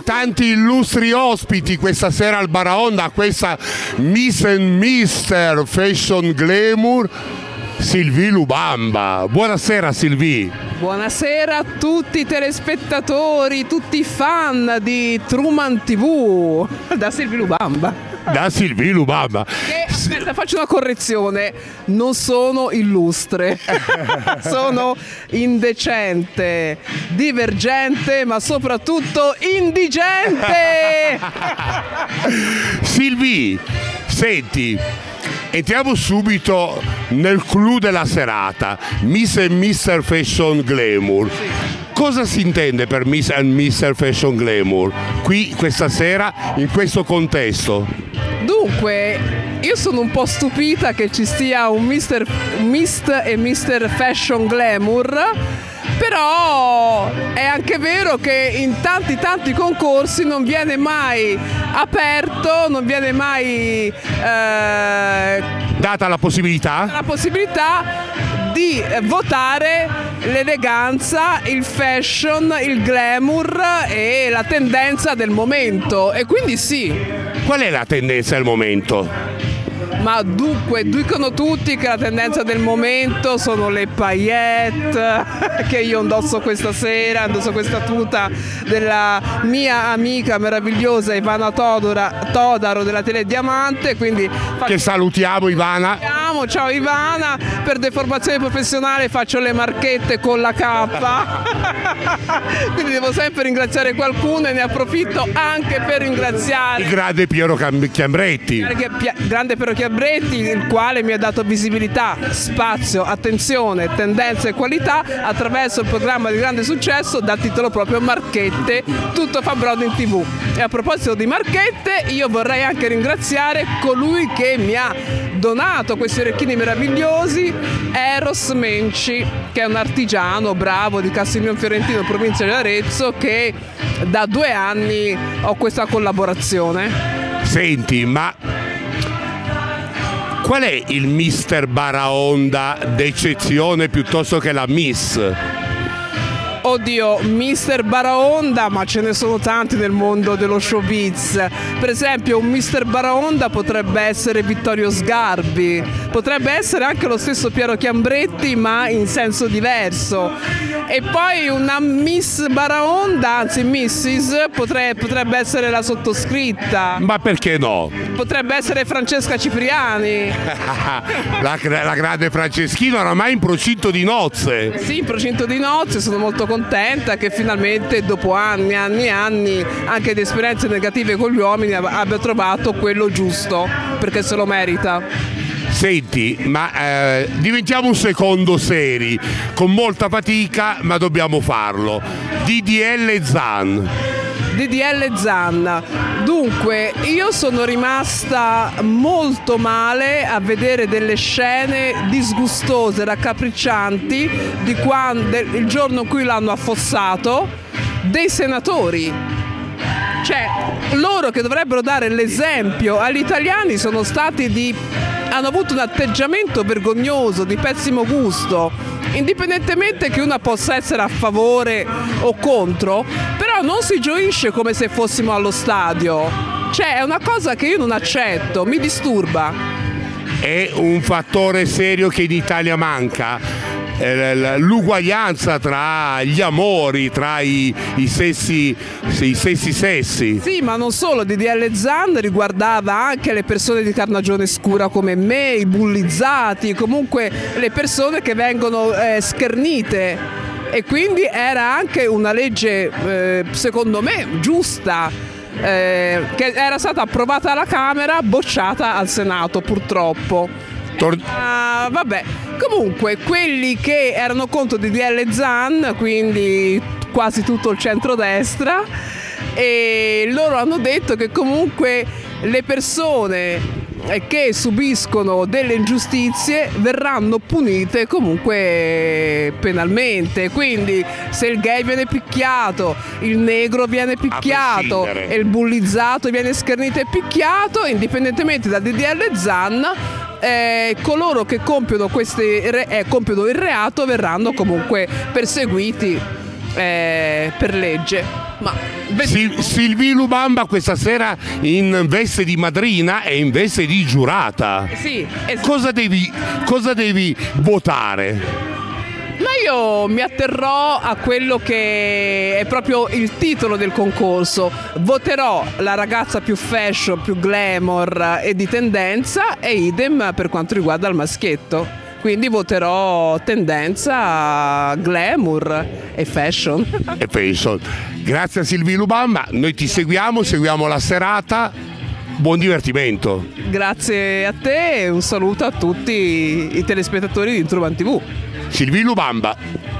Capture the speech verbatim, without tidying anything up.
tanti illustri ospiti questa sera al Baraonda, questa Miss and Mister Fashion Glamour, Sylvie Lubamba. Buonasera Sylvie. Buonasera a tutti i telespettatori, tutti i fan di Truman tivù, da Sylvie Lubamba. Da Sylvie Lubamba. Che, aspetta, faccio una correzione, non sono illustre, sono indecente, divergente, ma soprattutto indigente. Sylvie, senti, entriamo subito nel clou della serata, Miss and Mister Fashion Glamour. Cosa si intende per Miss and Mister Fashion Glamour qui questa sera in questo contesto? Dunque, io sono un po' stupita che ci sia un Mister Miss e Mister Fashion Glamour, però è anche vero che in tanti tanti concorsi non viene mai aperto, non viene mai eh, data la possibilità? la possibilità di votare l'eleganza, il fashion, il glamour e la tendenza del momento, e quindi sì. Qual è la tendenza del momento? Ma dunque, dicono tutti che la tendenza del momento sono le paillette, che io indosso questa sera, indosso questa tuta della mia amica meravigliosa Ivana Todora, Todaro della Telediamante, quindi che salutiamo Ivana. Ciao Ivana, per deformazione professionale faccio le marchette con la K, quindi devo sempre ringraziare qualcuno e ne approfitto anche per ringraziare il grande Piero Chiambretti. Grande Piero Chiambretti, il quale mi ha dato visibilità, spazio, attenzione, tendenza e qualità attraverso il programma di grande successo dal titolo proprio Marchette, tutto fa brodo in tivù. E a proposito di marchette, io vorrei anche ringraziare colui che mi ha donato questi orecchini meravigliosi, Eros Menci, che è un artigiano bravo di Castiglion Fiorentino, provincia di Arezzo, che da due anni ho questa collaborazione. Senti, ma qual è il Mister Baraonda d'eccezione piuttosto che la Miss? Oddio, Mister Baraonda, ma ce ne sono tanti nel mondo dello showbiz. Per esempio un Mister Baraonda potrebbe essere Vittorio Sgarbi, potrebbe essere anche lo stesso Piero Chiambretti, ma in senso diverso. E poi una Miss Baraonda, anzi missus, potrebbe, potrebbe essere la sottoscritta. Ma perché no? Potrebbe essere Francesca Cipriani. la, la grande Franceschina, oramai in procinto di nozze. Sì, in procinto di nozze, sono molto contenta che finalmente dopo anni, anni, anni anche di esperienze negative con gli uomini abbia trovato quello giusto, perché se lo merita. Senti, ma eh, diventiamo un secondo seri, con molta fatica, ma dobbiamo farlo. D D L Zan. D D L Zan. Dunque, io sono rimasta molto male a vedere delle scene disgustose, raccapriccianti di quando il giorno in cui l'hanno affossato, dei senatori. Cioè, loro che dovrebbero dare l'esempio agli italiani sono stati di hanno avuto un atteggiamento vergognoso, di pessimo gusto, indipendentemente che una possa essere a favore o contro, però non si gioisce come se fossimo allo stadio. Cioè, è una cosa che io non accetto, mi disturba. È un fattore serio che in Italia manca, l'uguaglianza tra gli amori, tra i, i sessi i sessi sessi. Sì, ma non solo, D D L Zan riguardava anche le persone di carnagione scura come me, i bullizzati, comunque le persone che vengono eh, schernite, e quindi era anche una legge eh, secondo me giusta, eh, che era stata approvata alla Camera, bocciata al Senato purtroppo. Tor- uh, vabbè, comunque quelli che erano contro D D L Zan, quindi quasi tutto il centrodestra, e loro hanno detto che comunque le persone che subiscono delle ingiustizie verranno punite comunque penalmente, quindi se il gay viene picchiato, il negro viene picchiato e il bullizzato viene schernito e picchiato, indipendentemente da D D L Zan, Eh, coloro che compiono, queste, eh, compiono il reato verranno comunque perseguiti eh, per legge. Ma Sil- Silvi Lubamba questa sera in veste di madrina e in veste di giurata. sì, es- Cosa devi, cosa devi votare? ma io mi atterrò a quello che è proprio il titolo del concorso. Voterò la ragazza più fashion, più glamour e di tendenza, e idem per quanto riguarda il maschietto. Quindi voterò tendenza, glamour e fashion. E penso. Grazie a Silvi Lubamba, noi ti seguiamo, seguiamo la serata. Buon divertimento. Grazie a te e un saluto a tutti i telespettatori di Intruman tivù. Silvi Lubamba.